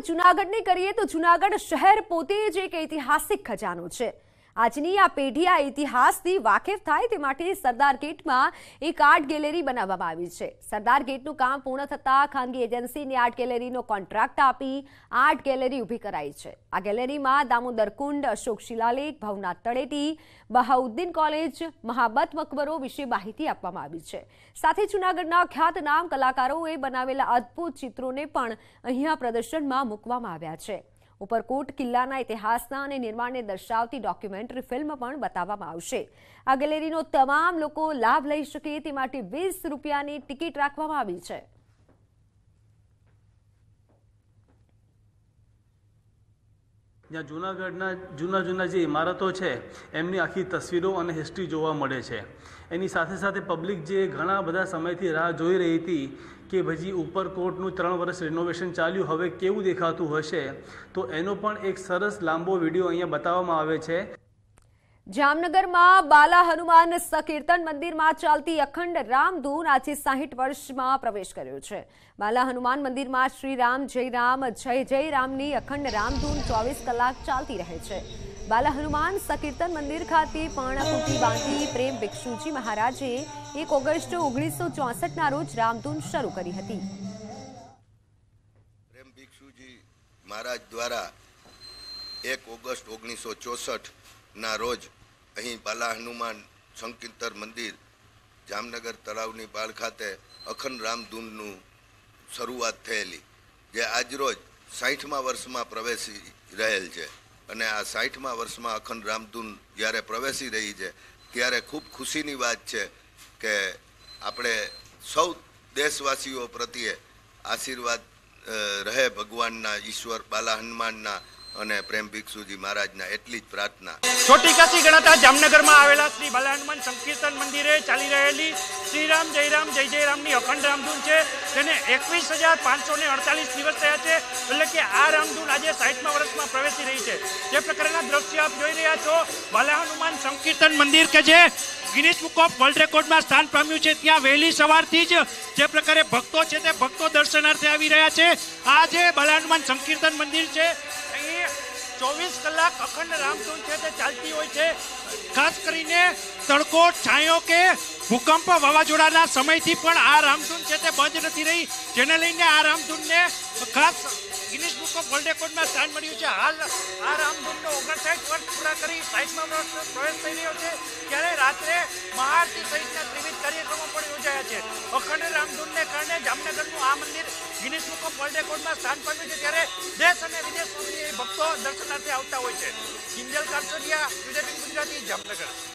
જૂનાગઢની કરીએ તો જૂનાગઢ શહેર પોતે જ એક ઐતિહાસિક ખજાનો છે। આજની આ પેઢી આ ઇતિહાસથી વાકેફ થાય તે માટે સરદાર ગેટમાં એક આર્ટ ગેલેરી બનાવવામાં આવી છે। સરદાર ગેટનું કામ પૂર્ણ થતાં ખાનગી એજન્સીને આર્ટ ગેલેરીનો કોન્ટ્રાક્ટ આપી આર્ટ ગેલેરી ઊભી કરાઈ છે। આ ગેલેરીમાં દામોદર કુંડ, અશોક શિલાલેખ, ભવનાથ તળેટી, બહાઉદ્દીન કોલેજ, મહાબત મકબરો વિશે માહિતી આપવામાં આવી છે। સાથે જૂનાગઢના ખ્યાતનામ કલાકારોએ બનાવેલા અદ્ભુત ચિત્રોને પણ અહીંયા પ્રદર્શનમાં મૂકવામાં આવ્યા છે। ઉપરકોટ કિલ્લાના ઇતિહાસના અને નિર્માણને દર્શાવતી ડોક્યુમેન્ટરી ફિલ્મ પણ બતાવવામાં આવશે। આ ગેલેરીનો તમામ લોકો લાભ લઈ શકે તે માટે 20 રૂપિયાની ટિકિટ રાખવામાં આવી છે। જ્યાં જૂનાગઢના જૂના જે ઇમારતો છે એમની આખી તસવીરો અને હિસ્ટ્રી જોવા મળે છે। એની સાથે સાથે પબ્લિક જે ઘણા બધા સમયથી રાહ જોઈ રહી હતી કે ભજી ઉપરકોટનું 3 વર્ષ રિનોવેશન ચાલ્યું, હવે કેવું દેખાતું હશે, તો એનો પણ એક સરસ લાંબો વિડીયો અહીંયા બતાવવામાં આવે છે। જામનગરમાં બાલા હનુમાન સંકીર્તન મંદિરમાં ચાલતી અખંડ રામધૂન આજે 60 વર્ષમાં પ્રવેશ કર્યો છે। બાલા હનુમાન મંદિરમાં શ્રી રામ જય રામની અખંડ રામધૂન 24 કલાક ચાલતી રહે છે। બાલા હનુમાન સંકીર્તન મંદિર ખાતે પર્ણકુટી બાંધી પ્રેમ ભિક્ષુજી મહારાજે 1 ઓગસ્ટ 1964ના રોજ રામધૂન શરૂ કરી હતી। પ્રેમ ભિક્ષુજી મહારાજ દ્વારા 1 ઓગસ્ટ 1964ના રોજ અહીં બાલા હનુમાન સંકીર્તન મંદિર જામનગર તળાવની પાળ ખાતે અખંડ રામધૂનનું શરૂઆત થયેલી, જે આજરોજ 60મા વર્ષમાં પ્રવેશી રહેલ છે। અને આ 60મા વર્ષમાં અખંડ રામધૂન જ્યારે પ્રવેશી રહી છે ત્યારે ખૂબ ખુશીની વાત છે કે આપણે સૌ દેશવાસીઓ પ્રત્યે આશીર્વાદ રહે ભગવાનના, ઈશ્વર બાલા હનુમાનના અને પ્રેમ ભિક્ષુજી મહારાજના, એટલી જ પ્રાર્થના। છોટી કાશી ગણાતા જામનગરમાં આવેલા શ્રી બાલા હનુમાન સંકીર્તન મંદિરે ચાલી રહેલી શ્રી રામ જય રામની અખંડ રામધૂન છે, જેને 21,548 દિવસ થયા છે। એટલે કે આ રામધૂન આજે 60મા વર્ષમાં પ્રવેશી રહી છે। જે પ્રકારના દ્રશ્ય આપ જોઈ રહ્યા છો, બાલા હનુમાન સંકીર્તન મંદિર કે જે ગિનિસ બુક ઓફ વર્લ્ડ રેકોર્ડમાં સ્થાન પામ્યું છે, ત્યાં વહેલી સવારથી જ જે પ્રકારે ભક્તો છે તે ભક્તો દર્શનાર્થે આવી રહ્યા છે। આ જે બાલા હનુમાન સંકીર્તન મંદિર છે, અહીં 24 કલાક અખંડ રામધૂન છે તે ચાલતી હોય છે। ખાસ કરીને તડકો, છાંયો કે ભૂકંપ, વાવાઝોડાના સમયથી પણ આ રામધૂન છે તે બંધ નથી રહી, જેને લઈને આ રામધૂનને ખાસ ગિનિસ બુક ઓફ વર્લ્ડ રેકોર્ડમાં સ્થાન મળ્યું છે। હાલ આ રામધૂનનો 59 વર્ષ પૂરા કરી 60મા વર્ષનો પ્રવેશ થઈ રહ્યો છે, ત્યારે રાત્રે મહાઆરતી સહિતના ત્રિવિધ કાર્યક્રમો પણ યોજાયા છે। અખંડ રામધૂનને કારણે જામનગરનું આ મંદિર ગિનિસ બુક ઓફ વર્લ્ડ રેકોર્ડમાં સ્થાન પામ્યું છે, ત્યારે દેશ અને વિદેશમાંથી ભક્તો દર્શનાર્થે આવતા હોય છે। કિંજલ કારસોડિયા, ગુજરાતી, જામનગર।